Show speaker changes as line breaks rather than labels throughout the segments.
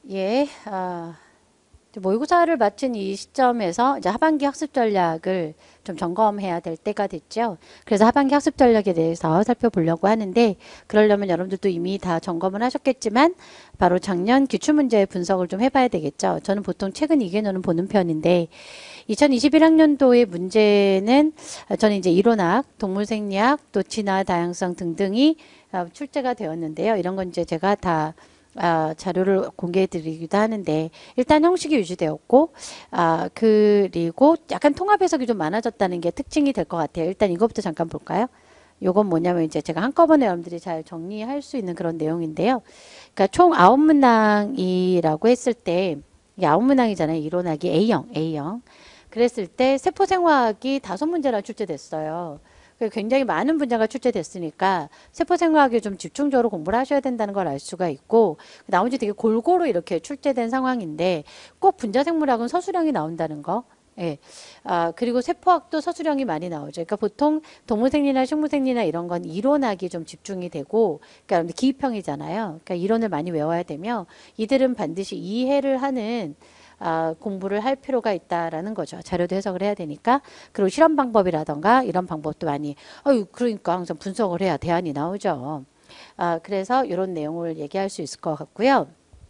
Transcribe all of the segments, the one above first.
예, 이제 모의고사를 마친 이 시점에서 이제 하반기 학습 전략을 좀 점검해야 될 때가 됐죠. 그래서 하반기 학습 전략에 대해서 살펴보려고 하는데, 그러려면 여러분들도 이미 다 점검을 하셨겠지만, 바로 작년 기출문제 분석을 좀 해봐야 되겠죠. 저는 보통 최근 2개론은 보는 편인데, 2021학년도의 문제는 저는 이제 이론학, 동물생리학, 또 진화 다양성 등등이 출제가 되었는데요. 이런 건 이제 제가 다 자료를 공개해 드리기도 하는데, 일단 형식이 유지되었고, 그리고 약간 통합 해석이 좀 많아졌다는 게 특징이 될 것 같아요. 일단 이것부터 잠깐 볼까요? 요건 뭐냐면 이제 제가 한꺼번에 여러분들이 잘 정리할 수 있는 그런 내용인데요. 그러니까 총 9문항이라고 했을 때, 이게 9문항이잖아요. 이론학이 A형. 그랬을 때 세포생화학이 5문제나 출제됐어요. 굉장히 많은 분야가 출제됐으니까 세포생화학에 좀 집중적으로 공부를 하셔야 된다는 걸 알 수가 있고, 나머지 되게 골고루 이렇게 출제된 상황인데 꼭 분자생물학은 서술형이 나온다는 거. 예. 그리고 세포학도 서술형이 많이 나오죠. 그러니까 보통 동물생리나 식물생리나 이런 건 이론학이 좀 집중이 되고, 그러니까 기입형이잖아요. 그러니까 이론을 많이 외워야 되며, 이들은 반드시 이해를 하는 공부를 할 필요가 있다라는 거죠. 자료도 해석을 해야 되니까. 그리고 실험 방법이라던가 이런 방법도 많이, 그러니까 항상 분석을 해야 대안이 나오죠. 그래서 이런 내용을 얘기할 수 있을 것 같고요.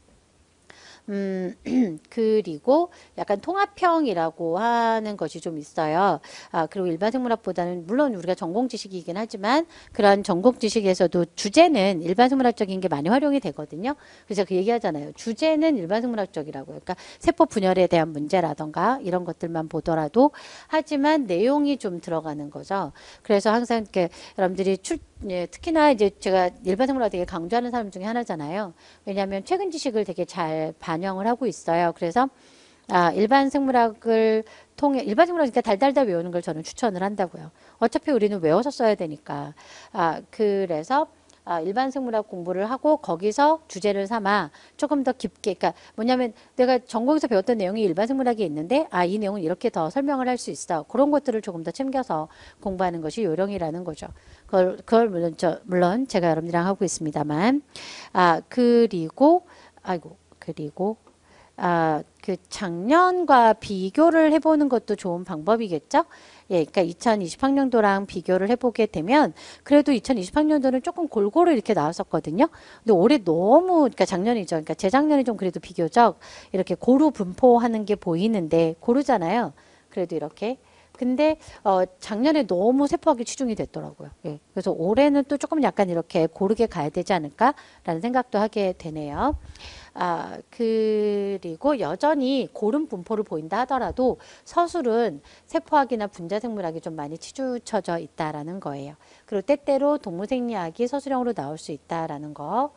그리고 약간 통합형이라고 하는 것이 좀 있어요. 그리고 일반 생물학보다는 물론 우리가 전공 지식이긴 하지만 그런 전공 지식에서도 주제는 일반 생물학적인 게 많이 활용이 되거든요. 그래서 그 얘기하잖아요. 주제는 일반 생물학적이라고요. 그러니까 세포 분열에 대한 문제라던가 이런 것들만 보더라도, 하지만 내용이 좀 들어가는 거죠. 그래서 항상 이렇게 여러분들이 예, 특히나 이제 제가 일반 생물학 되게 강조하는 사람 중에 하나잖아요. 왜냐하면 최근 지식을 되게 잘 반영을 하고 있어요. 그래서 일반 생물학을 통해, 일반 생물학이니까 달달달 외우는 걸 저는 추천을 한다고요. 어차피 우리는 외워서 써야 되니까. 그래서 일반 생물학 공부를 하고 거기서 주제를 삼아 조금 더 깊게, 그러니까 뭐냐면 내가 전공에서 배웠던 내용이 일반 생물학에 있는데 이 내용은 이렇게 더 설명을 할 수 있어. 그런 것들을 조금 더 챙겨서 공부하는 것이 요령이라는 거죠. 그걸 물론 제가 여러분들이랑 하고 있습니다만. 그리고 그리고 그 작년과 비교를 해보는 것도 좋은 방법이겠죠? 예, 그러니까 2020학년도랑 비교를 해보게 되면 그래도 2020학년도는 조금 골고루 이렇게 나왔었거든요. 근데 올해 너무, 그러니까 작년이죠. 그러니까 재작년에 좀 그래도 비교적 이렇게 고루 분포하는 게 보이는데, 고르잖아요. 그래도 이렇게. 근데 작년에 너무 세포학이 치중이 됐더라고요. 예. 그래서 올해는 또 조금 약간 이렇게 고르게 가야 되지 않을까라는 생각도 하게 되네요. 그리고 여전히 고름 분포를 보인다 하더라도 서술은 세포학이나 분자생물학이 좀 많이 치주쳐져 있다라는 거예요. 그리고 때때로 동물생리학이 서술형으로 나올 수 있다라는 거.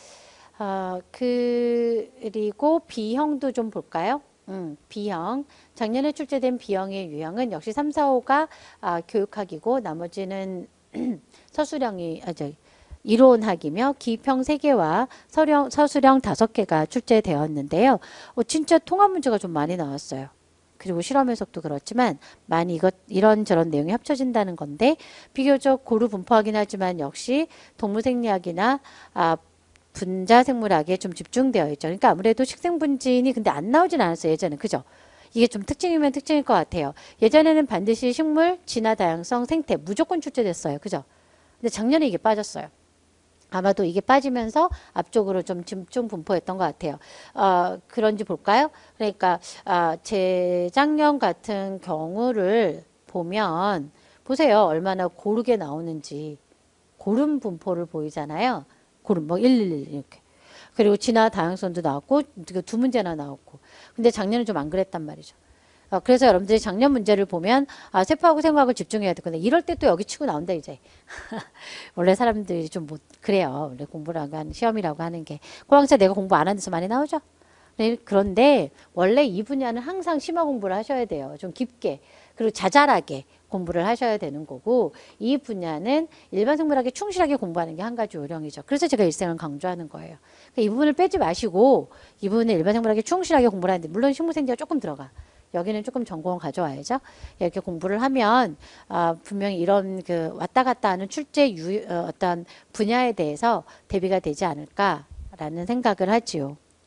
그리고 B형도 좀 볼까요? B형. 작년에 출제된 B형의 유형은 역시 3, 4, 5가 교육학이고 나머지는 서술형이, 이론학이며 기입형 3개와 서술형 5개가 출제되었는데요. 진짜 통합 문제가 좀 많이 나왔어요. 그리고 실험 해석도 그렇지만 많이 이런저런 내용이 합쳐진다는 건데, 비교적 고루 분포하긴 하지만 역시 동물생리학이나 분자생물학에 좀 집중되어 있죠. 그러니까 아무래도 식생분진이 근데 안 나오진 않았어요. 예전에. 그죠? 이게 좀 특징이면 특징일 것 같아요. 예전에는 반드시 식물, 진화, 다양성, 생태 무조건 출제됐어요. 그죠? 근데 작년에 이게 빠졌어요. 아마도 이게 빠지면서 앞쪽으로 좀 집중 분포했던 것 같아요. 그런지 볼까요? 그러니까 재작년 같은 경우를 보면 보세요. 얼마나 고르게 나오는지. 고름 분포를 보이잖아요. 고름 뭐 111 이렇게. 그리고 진화 다양성도 나왔고 2문제나 나왔고. 근데 작년은 좀 안 그랬단 말이죠. 그래서 여러분들이 작년 문제를 보면 세포하고 생화학을 집중해야 되거든요. 이럴 때 또 여기 치고 나온다 이제. 원래 사람들이 좀 못 그래요. 원래 공부라고 하는 시험이라고 하는 게. 고학생 내가 공부 안 하는 데서 많이 나오죠. 네, 그런데 원래 이 분야는 항상 심화 공부를 하셔야 돼요. 좀 깊게. 그리고 자잘하게 공부를 하셔야 되는 거고, 이 분야는 일반 생물학에 충실하게 공부하는 게 한 가지 요령이죠. 그래서 제가 일생을 강조하는 거예요. 그러니까 이 부분을 빼지 마시고 이 부분은 일반 생물학에 충실하게 공부를 하는데, 물론 식물생리가 조금 들어가. 여기는 조금 전공을 가져와야죠. 이렇게 공부를 하면 분명히 이런 그 왔다 갔다 하는 어떤 분야에 대해서 대비가 되지 않을까라는 생각을 하지요.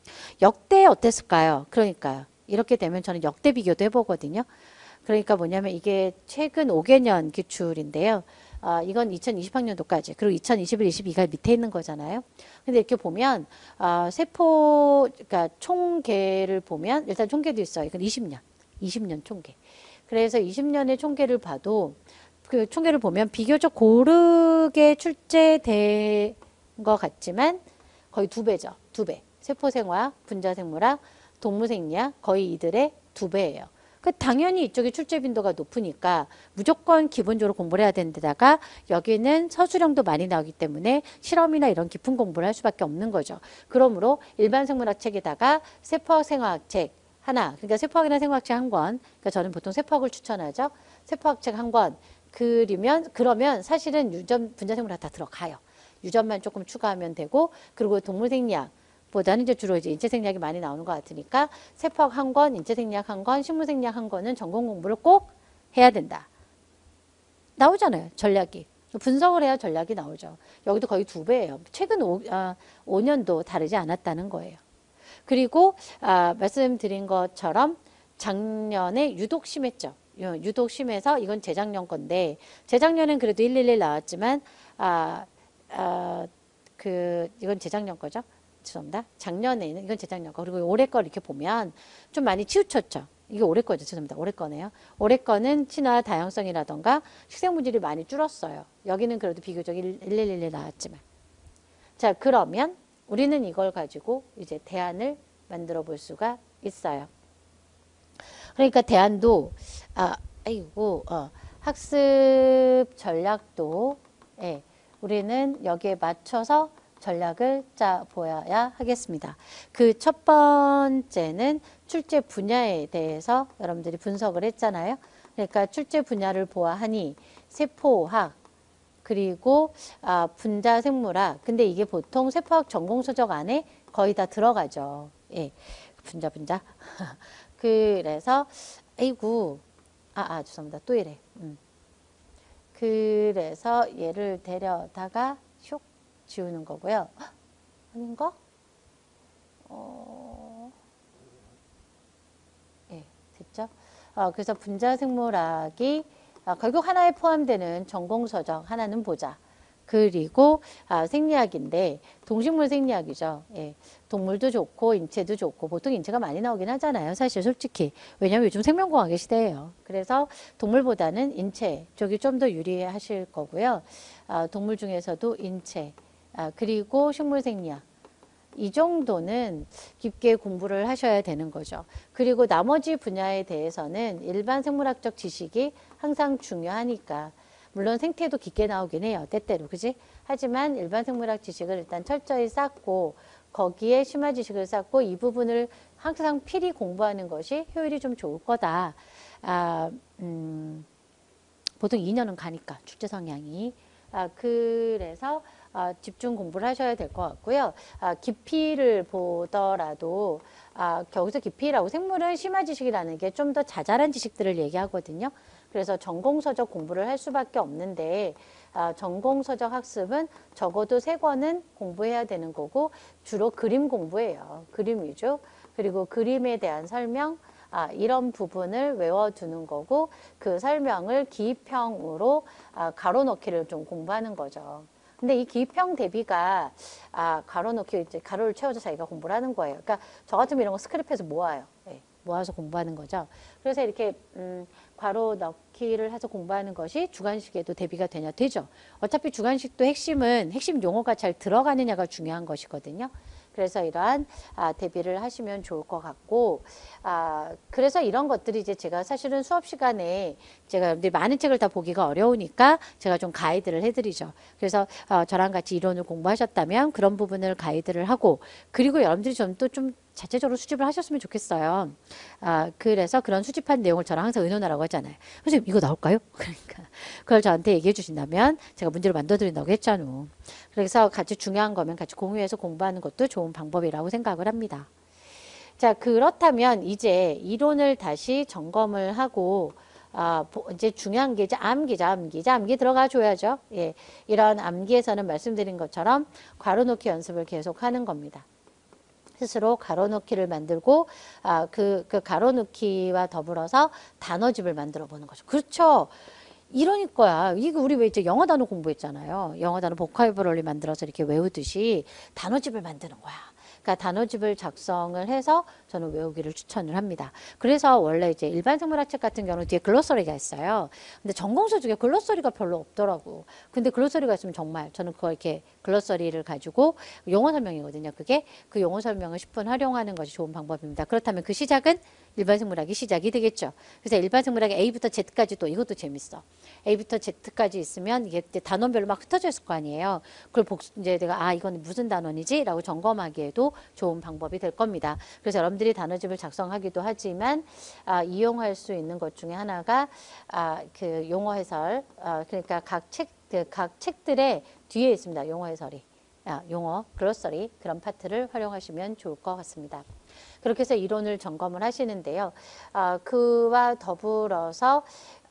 역대 어땠을까요? 그러니까요. 이렇게 되면 저는 역대 비교도 해보거든요. 그러니까 뭐냐면 이게 최근 5개년 기출인데요. 이건 2020학년도까지 그리고 2021, 22가 밑에 있는 거잖아요. 근데 이렇게 보면 세포 그러니까 총계를 보면 일단 총계도 있어요. 이건 20년 총계. 그래서 20년의 총계를 봐도 그 총계를 보면 비교적 고르게 출제된 것 같지만 거의 2배죠. 2배. 세포생화학, 분자생물학, 동물생리학 거의 이들의 2배예요. 그 당연히 이쪽이 출제 빈도가 높으니까 무조건 기본적으로 공부를 해야 되는 데다가 여기는 서술형도 많이 나오기 때문에 실험이나 이런 깊은 공부를 할 수밖에 없는 거죠. 그러므로 일반 생물학 책에다가 세포학 생화학 책 하나, 그러니까 세포학이나 생화학책 한 권, 그러니까 저는 보통 세포학을 추천하죠. 세포학책 한 권, 그러면 사실은 유전, 분자생물학 다 들어가요. 유전만 조금 추가하면 되고, 그리고 동물생리학, 보다는 이제 주로 이제 인체생리학이 많이 나오는 것 같으니까 세포학 한 권, 인체생리학 한 권, 식물생리학 한 권은 전공 공부를 꼭 해야 된다. 나오잖아요. 전략이. 분석을 해야 전략이 나오죠. 여기도 거의 2배예요. 최근 5년도 다르지 않았다는 거예요. 그리고 말씀드린 것처럼 작년에 유독 심했죠. 유독 심해서 이건 재작년 건데 재작년엔 그래도 111 나왔지만 이건 재작년 거죠. 죄송합니다. 작년에는 이건 재작년 거. 그리고 올해 거 이렇게 보면 좀 많이 치우쳤죠. 이게 올해 거죠. 죄송합니다. 올해 거네요. 올해 거는 친화 다양성이라던가 식생물질이 많이 줄었어요. 여기는 그래도 비교적 1111 나왔지만. 자, 그러면 우리는 이걸 가지고 이제 대안을 만들어 볼 수가 있어요. 그러니까 대안도 학습 전략도 우리는 여기에 맞춰서 전략을 짜 보아야 하겠습니다. 그 첫 번째는 출제 분야에 대해서 여러분들이 분석을 했잖아요. 그러니까 출제 분야를 보아하니 세포학 그리고 분자생물학. 근데 이게 보통 세포학 전공서적 안에 거의 다 들어가죠. 예, 분자. 그래서 죄송합니다. 또 이래. 그래서 얘를 데려다가 슉 지우는 거고요. 아닌가? 예, 됐죠? 그래서 분자생물학이 결국 하나에 포함되는 전공서적 하나는 보자. 그리고 생리학인데 동식물 생리학이죠. 예, 동물도 좋고 인체도 좋고 보통 인체가 많이 나오긴 하잖아요. 사실 솔직히. 왜냐하면 요즘 생명공학의 시대예요. 그래서 동물보다는 인체 쪽이 좀 더 유리하실 거고요. 동물 중에서도 인체 그리고 식물 생리학 이 정도는 깊게 공부를 하셔야 되는 거죠. 그리고 나머지 분야에 대해서는 일반 생물학적 지식이 항상 중요하니까 물론 생태도 깊게 나오긴 해요. 때때로. 그지? 하지만 일반 생물학 지식을 일단 철저히 쌓고 거기에 심화 지식을 쌓고 이 부분을 항상 필히 공부하는 것이 효율이 좀 좋을 거다. 보통 2년은 가니까 출제 성향이. 그래서 집중 공부를 하셔야 될 것 같고요. 깊이를 보더라도 여기서 깊이라고 생물은 심화 지식이라는 게 좀 더 자잘한 지식들을 얘기하거든요. 그래서 전공서적 공부를 할 수밖에 없는데 전공서적 학습은 적어도 3권은 공부해야 되는 거고 주로 그림 공부예요. 그림 위주. 그리고 그림에 대한 설명 이런 부분을 외워두는 거고 그 설명을 기입형으로 가로넣기를 좀 공부하는 거죠. 근데 이 기입형 대비가 가로넣기 이제 가로를 채워서 자기가 공부를 하는 거예요. 그러니까 저 같으면 이런 거 스크랩해서 모아요. 네, 모아서 공부하는 거죠. 그래서 이렇게 괄호 넣기를 해서 공부하는 것이 주관식에도 대비가 되냐 되죠. 어차피 주관식도 핵심 용어가 잘 들어가느냐가 중요한 것이거든요. 그래서 이러한 대비를 하시면 좋을 것 같고 그래서 이런 것들이 이제 제가 사실은 수업 시간에 제가 많은 책을 다 보기가 어려우니까 제가 좀 가이드를 해드리죠. 그래서 저랑 같이 이론을 공부하셨다면 그런 부분을 가이드를 하고 그리고 여러분들이 좀 또 좀 자체적으로 수집을 하셨으면 좋겠어요. 그래서 그런 수집한 내용을 저랑 항상 의논하라고 하잖아요. 선생님 이거 나올까요? 그러니까 그걸 저한테 얘기해 주신다면 제가 문제를 만들어 드린다고 했잖아요. 그래서 같이 중요한 거면 같이 공유해서 공부하는 것도 좋은 방법이라고 생각을 합니다. 자, 그렇다면 이제 이론을 다시 점검을 하고 이제 중요한 게 이제 암기 들어가 줘야죠. 예, 이런 암기에서는 말씀드린 것처럼 괄호 놓기 연습을 계속 하는 겁니다. 스스로 가로놓기를 만들고 그 가로놓기와 더불어서 단어집을 만들어 보는 거죠. 그렇죠. 이러니까야 이거 우리 왜 이제 영어 단어 공부했잖아요. 영어 단어 보카브러리 만들어서 이렇게 외우듯이 단어집을 만드는 거야. 그러니까 단어집을 작성을 해서 저는 외우기를 추천을 합니다. 그래서 원래 이제 일반 생물학책 같은 경우는 뒤에 글로서리가 있어요. 근데 전공서 중에 글로서리가 별로 없더라고. 근데 글로서리가 있으면 정말 저는 그거 이렇게 글로서리를 가지고 용어 설명이거든요. 그게 그 용어 설명을 10분 활용하는 것이 좋은 방법입니다. 그렇다면 그 시작은 일반 생물학이 시작이 되겠죠. 그래서 일반 생물학의 A부터 Z까지 또 이것도 재밌어. A부터 Z까지 있으면 이게 이제 단원별로 막 흩어져 있을 거 아니에요. 그걸 이제 내가 이건 무슨 단원이지? 라고 점검하기에도 좋은 방법이 될 겁니다. 그래서 여러분들이 단어집을 작성하기도 하지만 이용할 수 있는 것 중에 하나가 그 용어 해설 그러니까 각 책들의 뒤에 있습니다. 용어 해설이. 용어, 글로서리 그런 파트를 활용하시면 좋을 것 같습니다. 그렇게 해서 이론을 점검을 하시는데요. 그와 더불어서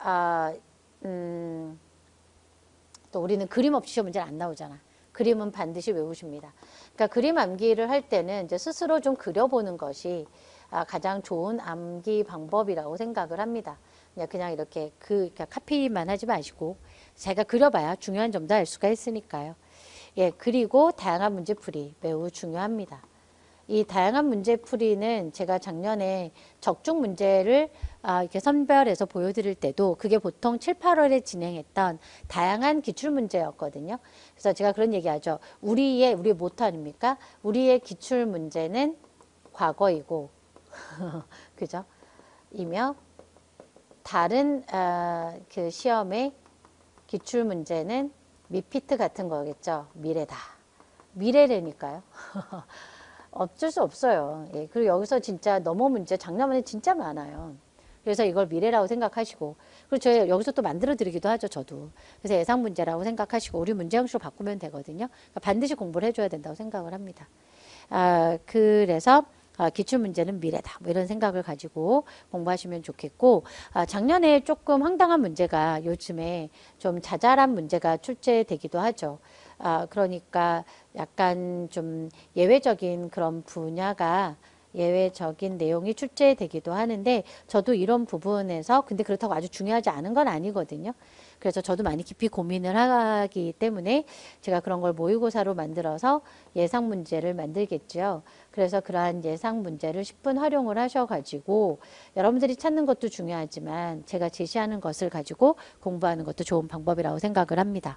또 우리는 그림 없이 시험 문제는 안 나오잖아. 그림은 반드시 외우십니다. 그러니까 그림 암기를 할 때는 이제 스스로 좀 그려보는 것이 가장 좋은 암기 방법이라고 생각을 합니다. 그냥 이렇게 그러니까 카피만 하지 마시고 자기가 그려봐야 중요한 점도 알 수가 있으니까요. 예, 그리고 다양한 문제풀이 매우 중요합니다. 이 다양한 문제풀이는 제가 작년에 적중 문제를 이렇게 선별해서 보여드릴 때도 그게 보통 7, 8월에 진행했던 다양한 기출문제였거든요. 그래서 제가 그런 얘기하죠. 우리의 모토 아닙니까? 우리의 기출문제는 과거이고 그죠? 이며 다른 그 시험의 기출문제는 미피트 같은 거겠죠. 미래다. 미래라니까요. 어쩔 수 없어요. 예, 그리고 여기서 진짜 넘어 문제 작년에 진짜 많아요. 그래서 이걸 미래라고 생각하시고 그리고 저 여기서 또 만들어 드리기도 하죠. 저도. 그래서 예상 문제라고 생각하시고 우리 문제 형식으로 바꾸면 되거든요. 그러니까 반드시 공부를 해줘야 된다고 생각을 합니다. 그래서 기출 문제는 미래다. 뭐 이런 생각을 가지고 공부하시면 좋겠고 작년에 조금 황당한 문제가 요즘에 좀 자잘한 문제가 출제되기도 하죠. 그러니까 약간 좀 예외적인 그런 분야가 예외적인 내용이 출제되기도 하는데 저도 이런 부분에서 근데 그렇다고 아주 중요하지 않은 건 아니거든요. 그래서 저도 많이 깊이 고민을 하기 때문에 제가 그런 걸 모의고사로 만들어서 예상 문제를 만들겠죠. 그래서 그러한 예상 문제를 10분 활용을 하셔가지고 여러분들이 찾는 것도 중요하지만 제가 제시하는 것을 가지고 공부하는 것도 좋은 방법이라고 생각을 합니다.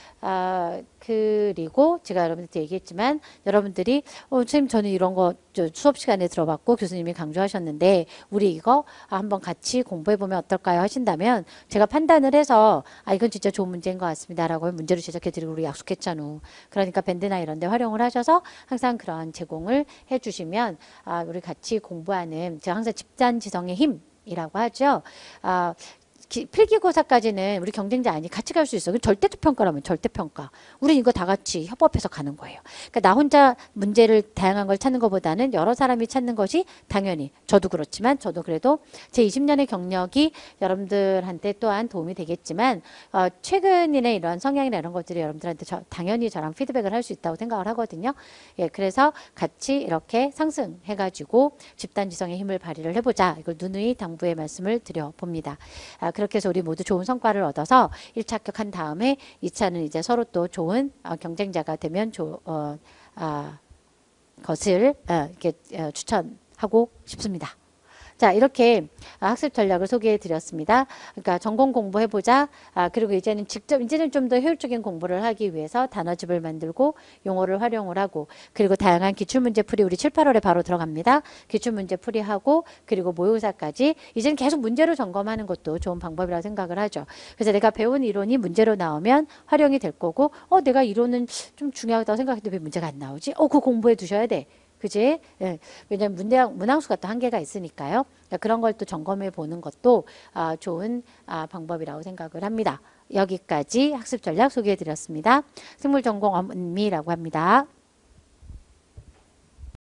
그리고 제가 여러분들한테 얘기했지만 여러분들이 선생님 저는 이런 거 수업 시간에 들어봤고 교수님이 강조하셨는데 우리 이거 한번 같이 공부해보면 어떨까요 하신다면 제가 판단을 해서 이건 진짜 좋은 문제인 것 같습니다 라고 문제를 제작해드리고 우리 약속했잖아. 그러니까 밴드나 이런 데 활용을 하셔서 항상 그런 제공을 해주시면 우리 같이 공부하는 제가 항상 집단지성의 힘이라고 하죠. 필기고사까지는 우리 경쟁자 아니 같이 갈 수 있어. 절대적 평가라면 절대평가. 우린 이거 다 같이 협업해서 가는 거예요. 그러니까 나 혼자 문제를 다양한 걸 찾는 것보다는 여러 사람이 찾는 것이 당연히 저도 그렇지만 저도 그래도 제 20년의 경력이 여러분들한테 또한 도움이 되겠지만 최근이나 이런 성향이나 이런 것들이 여러분들한테 당연히 저랑 피드백을 할 수 있다고 생각을 하거든요. 예, 그래서 같이 이렇게 상승해가지고 집단지성의 힘을 발휘를 해보자. 이걸 누누이 당부의 말씀을 드려봅니다. 그렇게 해서 우리 모두 좋은 성과를 얻어서 1차 합격한 다음에 2차는 이제 서로 또 좋은 경쟁자가 되면 것을 이렇게 추천하고 싶습니다. 자, 이렇게 학습 전략을 소개해 드렸습니다. 그러니까 전공 공부해보자. 그리고 이제는 좀 더 효율적인 공부를 하기 위해서 단어집을 만들고 용어를 활용을 하고 그리고 다양한 기출문제 풀이 우리 7, 8월에 바로 들어갑니다. 기출문제 풀이하고 그리고 모의고사까지 이제는 계속 문제로 점검하는 것도 좋은 방법이라고 생각을 하죠. 그래서 내가 배운 이론이 문제로 나오면 활용이 될 거고 내가 이론은 좀 중요하다고 생각했는데 왜 문제가 안 나오지? 그거 공부해 두셔야 돼. 그지? 예. 왜냐면 문항수가 또 한계가 있으니까요. 그러니까 그런 걸 또 점검해 보는 것도 좋은 방법이라고 생각을 합니다. 여기까지 학습 전략 소개해 드렸습니다. 생물전공 엄미라고 합니다.